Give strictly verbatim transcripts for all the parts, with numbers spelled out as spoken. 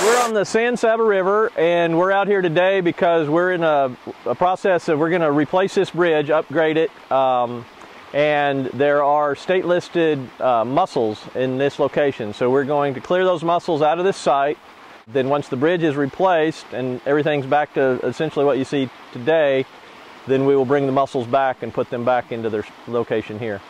We're on the San Saba River, and we're out here today because we're in a, a process of, we're going to replace this bridge, upgrade it, um, and there are state-listed uh, mussels in this location. So we're going to clear those mussels out of this site. Then once the bridge is replaced and everything's back to essentially what you see today, then we will bring the mussels back and put them back into their location here.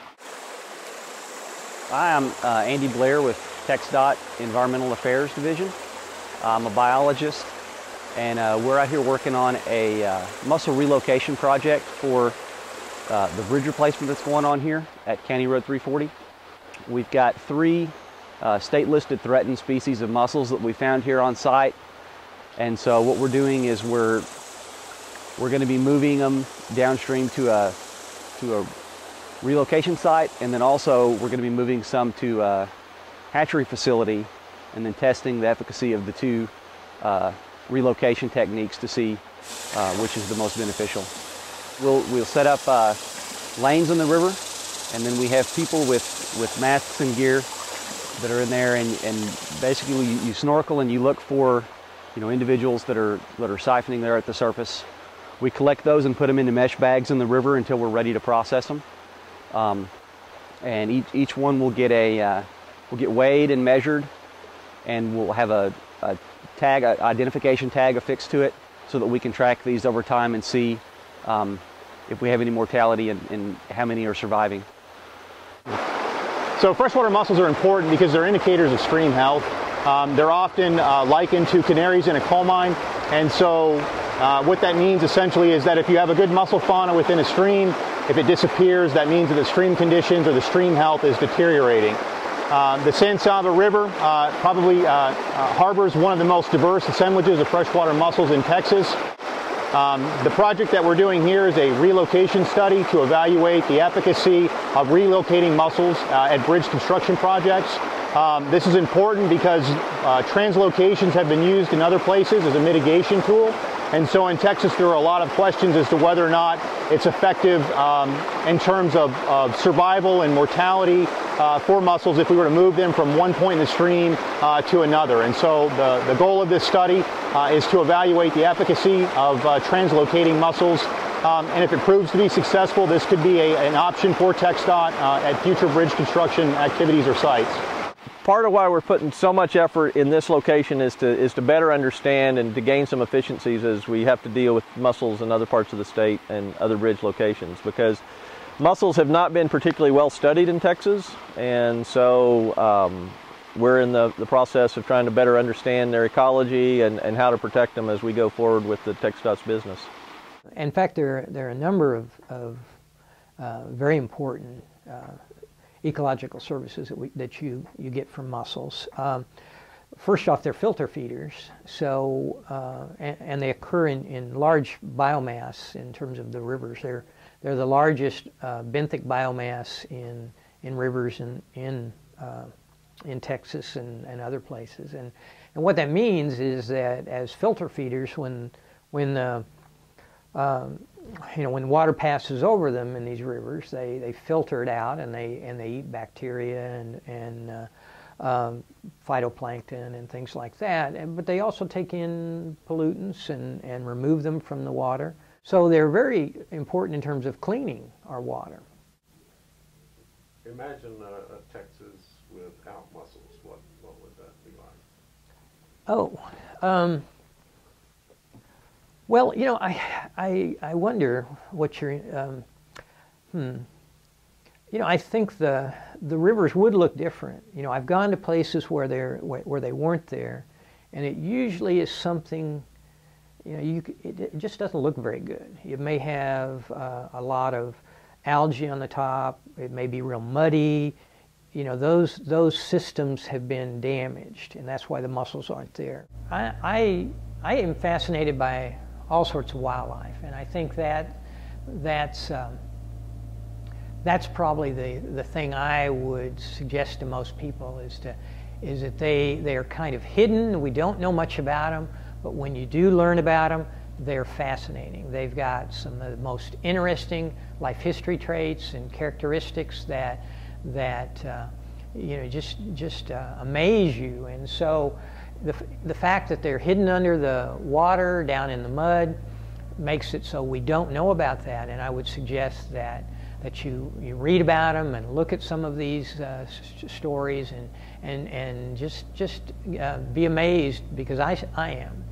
Hi, I'm uh, Andy Blair with TxDOT Environmental Affairs Division. I'm a biologist, and uh, we're out here working on a uh, mussel relocation project for uh, the bridge replacement that's going on here at County Road three forty. We've got three uh, state-listed threatened species of mussels that we found here on site, and so what we're doing is we're we're going to be moving them downstream to a to a relocation site, and then also we're going to be moving some to a hatchery facility, and then testing the efficacy of the two uh, relocation techniques to see uh, which is the most beneficial. We'll, we'll set up uh, lanes in the river, and then we have people with, with masks and gear that are in there, and, and basically you, you snorkel and you look for you know, individuals that are, that are siphoning there at the surface. We collect those and put them into mesh bags in the river until we're ready to process them. Um, and each, each one will get, a, uh, will get weighed and measured, and we'll have a, a tag, an identification tag affixed to it so that we can track these over time and see um, if we have any mortality and, and how many are surviving. So freshwater mussels are important because they're indicators of stream health. Um, they're often uh, likened to canaries in a coal mine, and so uh, what that means essentially is that if you have a good mussel fauna within a stream, if it disappears, that means that the stream conditions or the stream health is deteriorating. Uh, the San Saba River uh, probably uh, uh, harbors one of the most diverse assemblages of freshwater mussels in Texas. Um, the project that we're doing here is a relocation study to evaluate the efficacy of relocating mussels uh, at bridge construction projects. Um, this is important because uh, translocations have been used in other places as a mitigation tool. And so in Texas, there are a lot of questions as to whether or not it's effective um, in terms of, of survival and mortality uh, for mussels if we were to move them from one point in the stream uh, to another. And so the, the goal of this study uh, is to evaluate the efficacy of uh, translocating mussels. Um, and if it proves to be successful, this could be a, an option for TxDOT uh, at future bridge construction activities or sites. Part of why we're putting so much effort in this location is to, is to better understand and to gain some efficiencies as we have to deal with mussels in other parts of the state and other bridge locations, because mussels have not been particularly well studied in Texas, and so um, we're in the, the process of trying to better understand their ecology and, and how to protect them as we go forward with the TxDOT's business. In fact, there, there are a number of, of uh, very important uh, ecological services that, we, that you, you get from mussels. Um, first off, they're filter feeders, so uh, and, and they occur in, in large biomass in terms of the rivers. They're, they're the largest uh, benthic biomass in, in rivers in, in, uh, in Texas and, and other places. And, and what that means is that as filter feeders, when, when uh, um, you know, when water passes over them in these rivers, they, they filter it out, and they and they eat bacteria and and uh, um, phytoplankton and things like that. And, but they also take in pollutants and and remove them from the water. So they're very important in terms of cleaning our water. Imagine a, a Texas without mussels. What what would that be like? Oh. Um, Well, you know, I, I, I wonder what you're, um, hmm, you know, I think the, the rivers would look different. You know, I've gone to places where, they're, where, where they weren't there, and it usually is something, you know, you, it, it just doesn't look very good. You may have uh, a lot of algae on the top, it may be real muddy. You know, those, those systems have been damaged, and that's why the mussels aren't there. I, I, I am fascinated by all sorts of wildlife, and I think that that's um, that's probably the the thing I would suggest to most people is to is that they they are kind of hidden. We don't know much about them, but when you do learn about them, they're fascinating. They've got some of the most interesting life history traits and characteristics that that uh, you know just just uh, amaze you. And so the, the fact that they're hidden under the water, down in the mud, makes it so we don't know about that. And I would suggest that that you, you read about them and look at some of these uh, stories and, and, and just, just uh, be amazed, because I, I am.